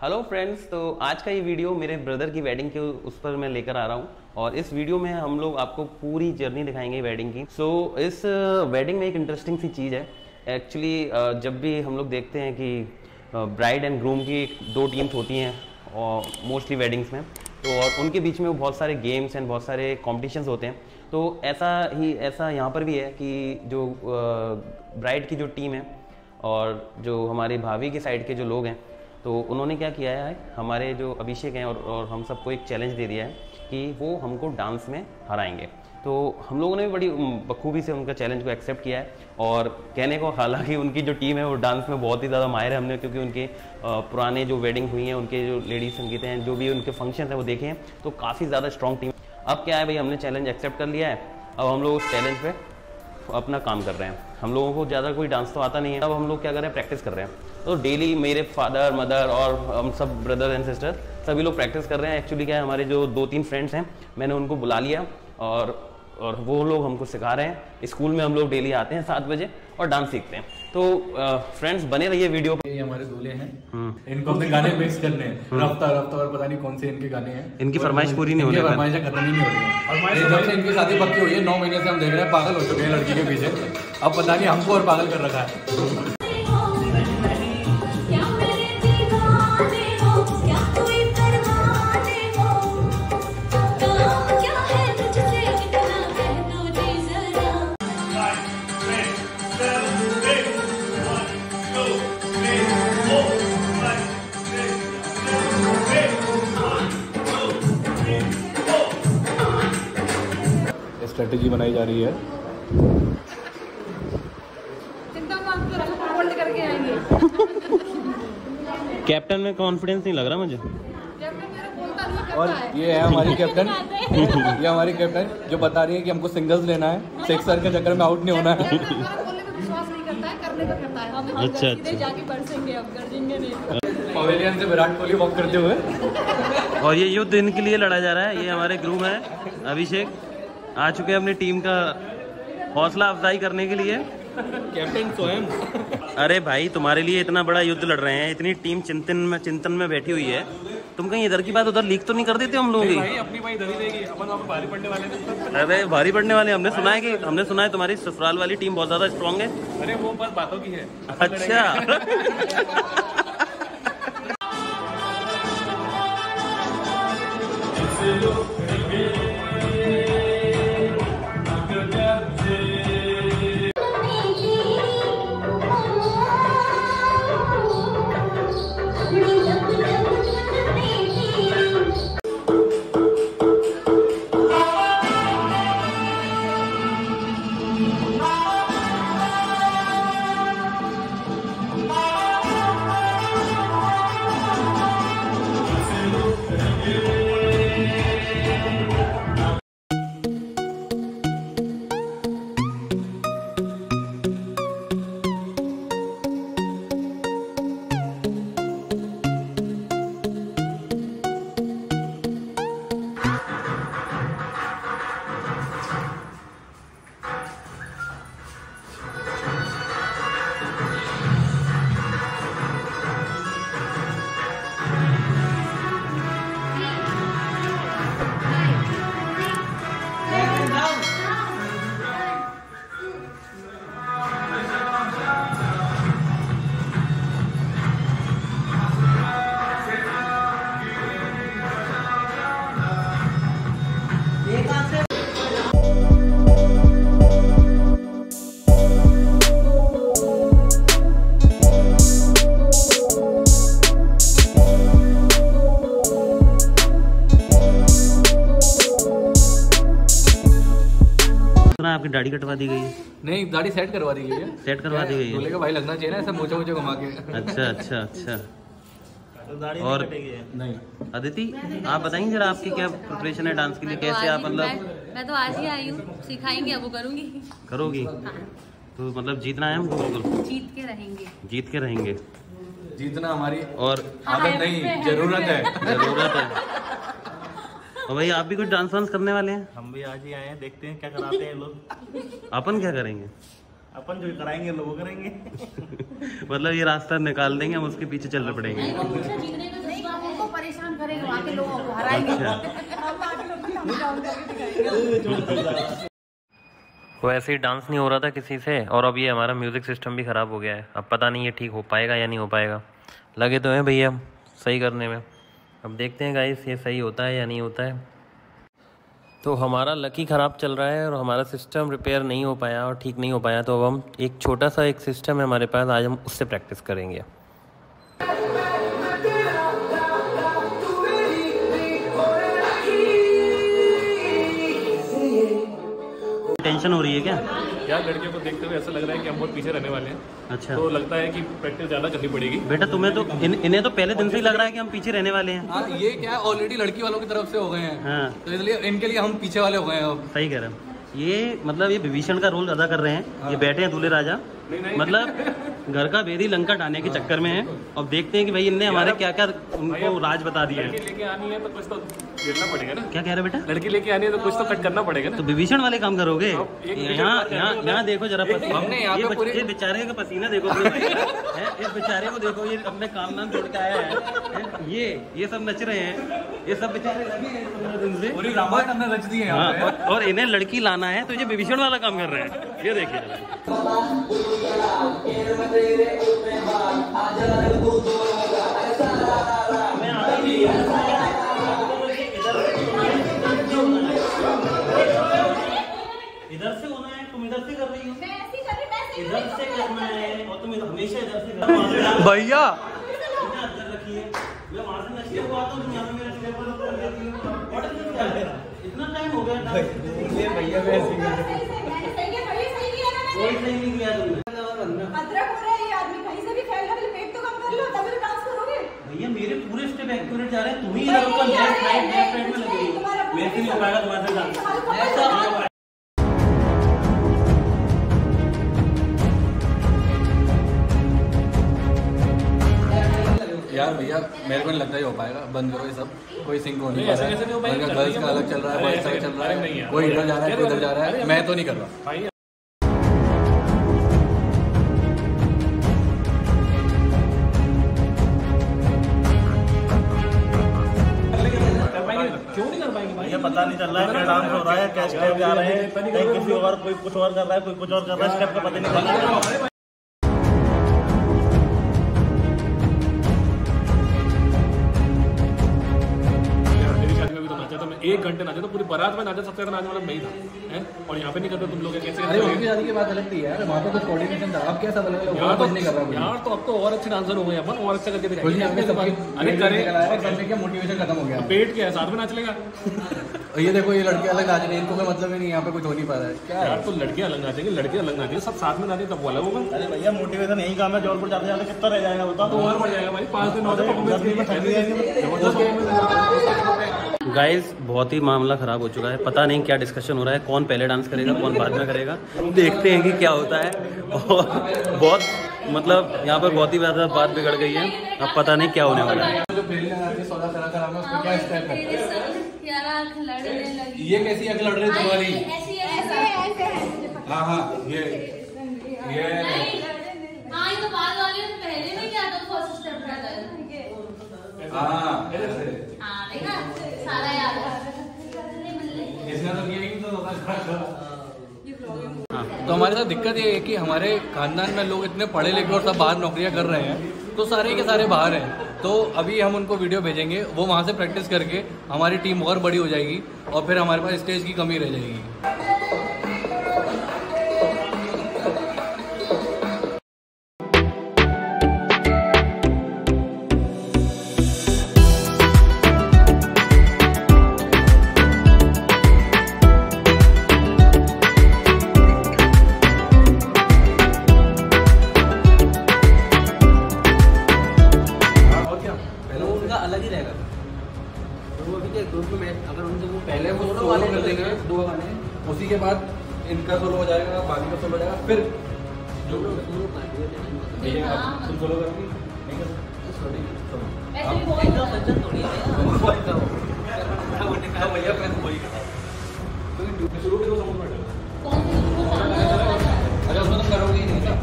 Hello friends, तो आज का ये वीडियो मेरे ब्रदर की वेडिंग के उस पर मैं लेकर आ रहा हूँ और इस वीडियो में हम लोग आपको पूरी जर्नी दिखाएंगे वेडिंग की। इस वेडिंग में एक इंटरेस्टिंग सी चीज़ है। एक्चुअली जब भी हम लोग देखते हैं कि ब्राइड एंड ग्रूम की दो टीम्स होती हैं और मोस्टली वेडिंग्स में, तो और उनके बीच में वो बहुत सारे गेम्स एंड बहुत सारे कॉम्पिटिशन्स होते हैं। तो ऐसा यहाँ पर भी है कि जो ब्राइड की जो टीम है और जो हमारे भाभी की साइड के जो लोग हैं, तो उन्होंने क्या किया है, हमारे जो अभिषेक हैं और हम सबको एक चैलेंज दे दिया है कि वो हमको डांस में हराएंगे। तो हम लोगों ने भी बड़ी बखूबी से उनका चैलेंज को एक्सेप्ट किया है और कहने को, हालांकि उनकी जो टीम है वो डांस में बहुत ही ज़्यादा माहिर है। हमने क्योंकि उनके पुराने जो वेडिंग हुई हैं, उनके जो लेडीज संगीत हैं, जो भी उनके फंक्शन हैं वो देखे हैं, तो काफ़ी ज़्यादा स्ट्रॉन्ग टीम। अब क्या है भाई, हमने चैलेंज एक्सेप्ट कर लिया है। अब हम लोग उस चैलेंज पे अपना काम कर रहे हैं। हम लोगों को ज़्यादा कोई डांस तो आता नहीं है। अब हम लोग क्या कर रहे हैं, प्रैक्टिस कर रहे हैं। तो डेली मेरे फादर मदर और हम सब ब्रदर एंड सिस्टर सभी लोग प्रैक्टिस कर रहे हैं। एक्चुअली क्या है, हमारे जो 2-3 फ्रेंड्स हैं, मैंने उनको बुला लिया और वो लोग हमको सिखा रहे हैं। स्कूल में हम लोग डेली आते हैं 7 बजे और डांस सीखते हैं। तो फ्रेंड्स बने रहिए वीडियो पे। ये हमारे दूल्हे हैं, इनको अपने गाने मिक्स करने हैं। रफ्ता और पता नहीं कौन से इनके गाने हैं। इनकी फरमाइश पूरी नहीं हो रही है, फरमाइशें खत्म ही नहीं हो रही है। जब से इनकी शादी पक्की हुई है 9 महीने से हम देख रहे हैं, पागल हो चुके हैं लड़की के पीछे। अब पता नहीं हमको और पागल कर रखा है। स्ट्रेटेजी बनाई जा रही है। कैप्टन में कॉन्फिडेंस नहीं लग रहा मुझे। और ये है हमारी कैप्टन, ये हमारी कैप्टन जो बता रही है कि हमको सिंगल्स लेना है, सिक्सर के चक्कर में आउट नहीं होना है। अच्छा, पवेलियन से विराट कोहली वॉक करते हुए। और ये युद्ध इनके लिए लड़ा जा रहा है। ये हमारे ग्रूम है, अभिषेक आ चुके हैं अपनी टीम का हौसला अफजाई करने के लिए। कैप्टन स्वयं। अरे भाई, तुम्हारे लिए इतना बड़ा युद्ध लड़ रहे हैं, इतनी टीम चिंतन में बैठी हुई है, तुम कहीं इधर की बात उधर लीक तो नहीं कर देते हम लोगों की? अपनी बात इधर ही रहेगी, अपन वहाँ पे भारी पड़ने वाले हैं। अरे भारी पड़ने वाले, हमने सुना है तुम्हारी ससुराल वाली टीम बहुत ज्यादा स्ट्रांग है। अरे वो बस बातों की है। अच्छा। आपकी दाढ़ी कटवा दी गई है? नहीं, दाढ़ी सेट करवा दी गई है। सेट करवा दी गई है। दूल्हे का भाई लगना चाहिए ना, ऐसा मोचे घुमा के। अच्छा। और नहीं, अदिति, आप बताएंगे जरा आपकी क्या प्रिपरेशन है डांस के लिए? कैसे आप मतलब? मैं तो आज ही आई हूँ, सिखाएंगे अब वो करूँगी। हाँ। तो मतलब जीतना है हमको? बिल्कुल जीत के रहेंगे। जीतना हमारी और आदत नहीं, जरूरत है। तो भाई आप भी कुछ डांस वांस करने वाले हैं? हम भी आज ही आए हैं, देखते हैं क्या कराते हैं लोग। अपन क्या करेंगे? अपन जो कराएंगे लोग करेंगे। मतलब ये रास्ता निकाल देंगे, हम उसके पीछे चलना पड़ेंगे। करेंगे, वहाँ के लोगों को हराएंगे। वो ऐसे ही डांस नहीं हो रहा था किसी से, और अब ये हमारा म्यूज़िक सिस्टम भी ख़राब हो गया है। अब पता नहीं ये ठीक हो पाएगा या नहीं हो पाएगा। लगे तो हैं भैया सही करने में, अब देखते हैं गाइस ये सही होता है या नहीं होता है। तो हमारा लकी ख़राब चल रहा है और हमारा सिस्टम रिपेयर नहीं हो पाया और ठीक नहीं हो पाया, तो अब हम एक छोटा सा एक सिस्टम है हमारे पास, आज हम उससे प्रैक्टिस करेंगे। टेंशन हो रही है क्या? यार लड़कियों को देखते हुए ऐसा लग रहा है कि हम बहुत पीछे रहने वाले हैं। अच्छा, तो लगता है कि प्रैक्टिस ज़्यादा करनी पड़ेगी। बेटा तुम्हें तो इन्हें तो पहले दिन से ही लग रहा है कि हम पीछे रहने वाले हैं। हाँ, ये क्या है, ऑलरेडी लड़की वालों की तरफ से हो गए हैं। हाँ। तो इसलिए इनके लिए हम पीछे वाले हो गए हैं अब। सही कह रहे हैं, ये मतलब ये विभीषण का रोल अदा कर रहे हैं। हाँ। ये बैठे हैं दूल्हे राजा, मतलब घर का बेदी लंका डालने के चक्कर में है। अब देखते हैं कि भाई इनने हमारे क्या क्या उनको राज बता दिया है। लेके आनी है तो कुछ तो गिरना पड़ेगा ना। क्या कह रहे बेटा? लड़की लेके आनी है तो कुछ तो कट करना पड़ेगा ना। तो विभीषण वाले काम करोगे? यहाँ देखो जरा पसीना, ये बेचारे का पसीना देखो, इस बेचारे को देखो, ये अपने काम नाम छोड़ के आया है। ये सब नच रहे हैं, ये सब बेचारे लगे हैं 15 दिन से, पूरी रामायण हमने रच दी है। हाँ, और इन्हें लड़की लाना है तो ये विभीषण वाला काम कर रहे हैं। ये देखिए इधर से होना है, तुम इधर से कर रही हो, इधर से करना है, और तुम हमेशा इधर से करना है। भैया मैं वहाँ से नचते हुआ आता हूँ, तुम यहाँ पे मेरे स्टेप पर लेती हो। इतना टाइम हो गया भैया, कोई सही नहीं किया तुमने। भैया मेरे पूरे स्टेप एक्यूरेट जा रहे हैं, तुम ही लेफ्ट राइट में लग रही हो। मेरे से नहीं हो पाएगा तुम्हारे साथ। यार भैया मेरे को नहीं लगता ही हो पाएगा, बंद करो ये सब, कोई सिंक हो नहीं पा रहा है। गर्ल्स का अलग चल रहा है, बॉयज का चल रहा है, कोई इधर जा रहा है, कोई इधर जा रहा है, मैं तो नहीं कर रहा। क्यों नहीं कर पाएंगे भाई? ये पता नहीं चल रहा है क्या डांस हो रहा है, क्या स्टेप जा रहे हैं, किसी और कोई कुछ और कर रहा है, कोई कुछ और कर रहा है, स्टेप का पता नहीं चल रहा है। एक घंटे नाचे तो पूरी बारात में नाचा, सबसे ज्यादा नाचने वाला मैं ही था, हैं? और यहाँ पे नहीं करते तुम लोग कैसे? अरे उनकी शादी की बात अलग थी यार, वहाँ पे कुछ कोऑर्डिनेशन था, अब कैसा बनेगा? नहीं कर रहा यार, तो अब तो और अच्छे डांसर हो गए अपन, और अच्छा करके दिखाएंगे। अरे करने के मोटिवेशन खत्म हो गया, पेट क्या है, साथ में नाच लेगा। ये देखो ये लड़के अलग नाच रहे हैं, इनको कोई मतलब ही नहीं, यहाँ पे कुछ हो नहीं पा रहा है क्या यार? तो लड़के अलग नाचेंगे, लड़के अलग नाचेंगे, सब साथ में नाचे तब वो अलग होगा। अरे भैया मोटिवेशन यही काम है, जौनपुर जाते जाते कितना रह जाएगा बता? तो और बढ़ जाएगा भाई, 5 दिन और गाइस बहुत ही मामला ख़राब हो चुका है, पता नहीं क्या डिस्कशन हो रहा है, कौन पहले डांस करेगा कौन बाद में करेगा, देखते हैं कि क्या होता है। और बहुत मतलब यहाँ पर बहुत ही ज़्यादा बात बिगड़ गई है, अब पता नहीं क्या होने वाला है। ये कैसी आंख लड़ रही तुम्हारी? हाँ हाँ ये पहले में क्या था, फर्स्ट स्टेप था। हाँ देखा सारा याद है। इसने तो हमारे साथ दिक्कत ये है कि हमारे खानदान में लोग इतने पढ़े लिखे और सब बाहर नौकरियां कर रहे हैं, तो सारे के सारे बाहर हैं। तो अभी हम उनको वीडियो भेजेंगे, वो वहाँ से प्रैक्टिस करके हमारी टीम और बड़ी हो जाएगी और फिर हमारे पास स्टेज की कमी रह जाएगी। अलग ही रहेगा, तो अभी क्या ग्रुप में अगर उनसे वो पहले वो सोलो वाले कर देंगे 2 गाने, उसी के बाद इनका सोलो हो जाएगा, बाकी का सोलो हो जाएगा, फिर जो तुम सोलो करोगी शुरू भी तो समझ में अच्छा उसमें तुम करोगे नहीं ना।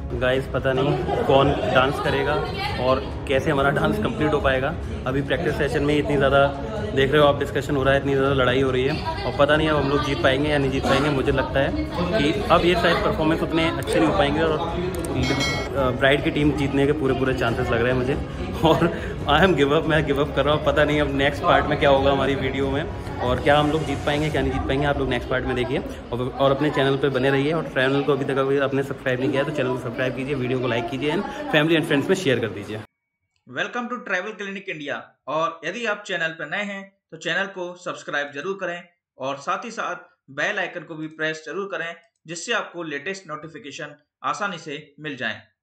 गाइस पता नहीं कौन डांस करेगा और कैसे हमारा डांस कंप्लीट हो पाएगा। अभी प्रैक्टिस सेशन में इतनी ज़्यादा देख रहे हो आप, डिस्कशन हो रहा है, इतनी ज़्यादा लड़ाई हो रही है और पता नहीं अब हम लोग जीत पाएंगे या नहीं जीत पाएंगे। मुझे लगता है कि अब ये शायद परफॉर्मेंस उतने अच्छे नहीं हो पाएंगे और ब्राइड की टीम जीतने के पूरे चांसेस लग रहे हैं मुझे। और आई एम गिव अप, मैं गिव अप कर रहा हूँ। पता नहीं अब नेक्स्ट पार्ट में क्या होगा हमारी वीडियो में और क्या हम लोग जीत पाएंगे क्या नहीं जीत पाएंगे, आप लोग नेक्स्ट पार्ट में देखिए और अपने चैनल पर बने रहिए। और चैनल को अभी तक अगर आपने सब्सक्राइब नहीं किया तो चैनल को सब्सक्राइब कीजिए, वीडियो को लाइक कीजिए एंड फैमिली एंड फ्रेंड्स में शेयर कर दीजिए। Welcome to travel clinic India. और यदि आप चैनल पर नए हैं तो चैनल को सब्सक्राइब जरूर करें और साथ ही साथ बेल आइकन को भी प्रेस जरूर करें, जिससे आपको लेटेस्ट नोटिफिकेशन आसानी से मिल जाएं।